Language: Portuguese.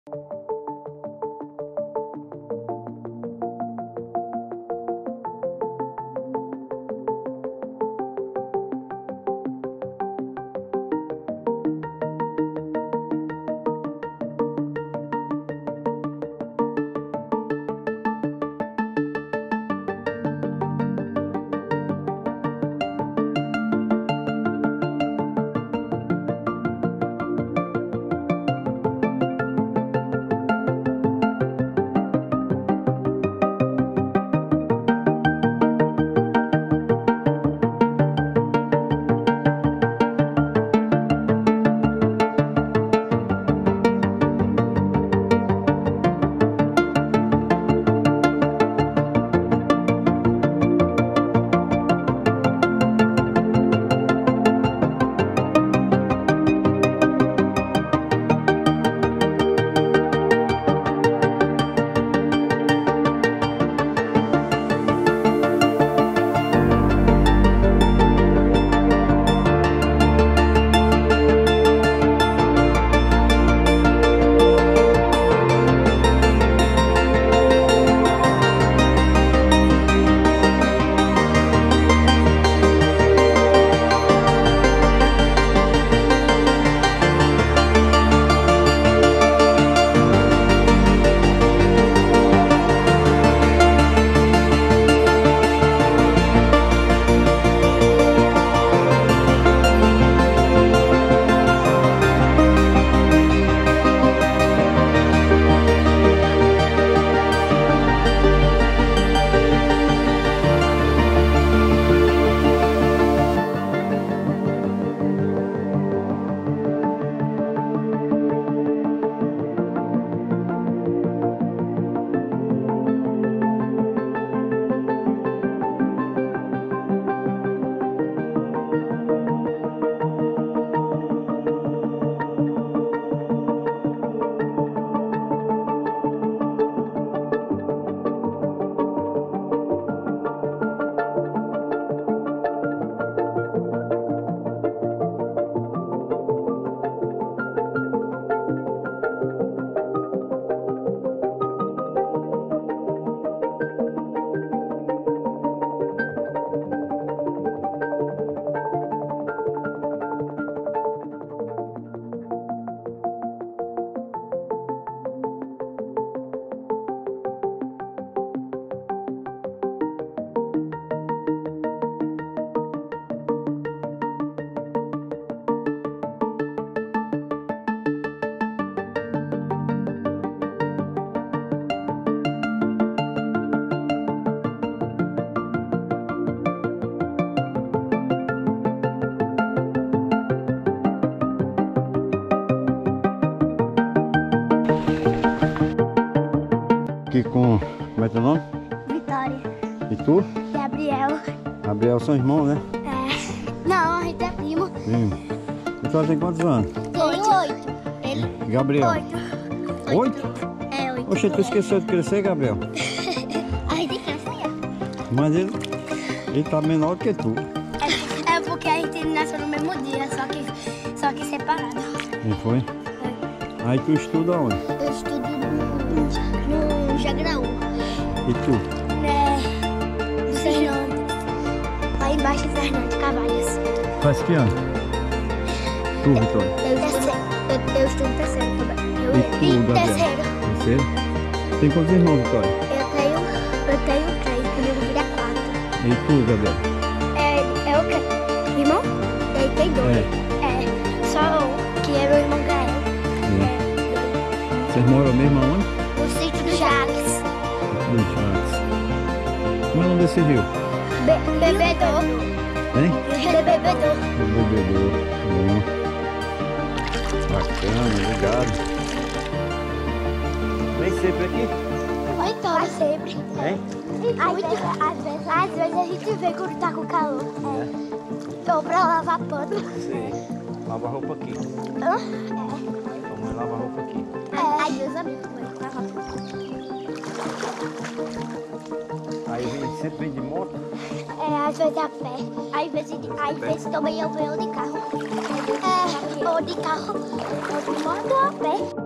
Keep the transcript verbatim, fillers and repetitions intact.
Aqui com... como é teu nome? Vitória. E tu? Gabriel. Gabriel são irmãos, né? É. Não, a gente é primo. Primo. Vitória tem quantos anos? Tem oito. Ele... Gabriel? Oito. Oito? É, oito. Oxe, tu esqueceu de crescer, Gabriel? A gente cresceu. Mas ele... ele tá menor que tu. É, é porque a gente nasceu no mesmo dia, só que, só que separado. Não foi? Foi. Aí tu estuda onde? Eu estudo no, no Jagraú. E tu? É, no Fernandes. Lá embaixo é Fernandes Cavalhos. Faz que ano? Tu, Vitória? Eu, eu, eu estou no terceiro também. Eu, E tu, e Gabriel? terceiro. Terceiro? Tem quantos irmãos, Vitória? Eu tenho, eu tenho três, comigo vira quatro. E tu, Gabriel? É, é o quê? Irmão? Ele tem dois. É. É, só um, que é meu irmão Gael. É, Vocês moram mesmo aonde? no sítio do Jacques. No Jacques. Como é o nome desse rio? Be bebedor. Hein? Bebedor. O bebedor. Bom. Bacana, obrigado. Vem sempre aqui? Vai então, sempre. Hein? Às vezes, às, vezes, às vezes a gente vê quando tá com calor. É. Ou pra lavar pano. Sim. Lava a roupa aqui. Hã? Vamos lavar a roupa aqui. É. Aí Deus abençoe. Lavar pano. Aí vem, sempre vem de moto? É, às vezes a pé. Às vezes, às vezes também eu venho de carro. É, ou de carro, ou de moto ou a pé.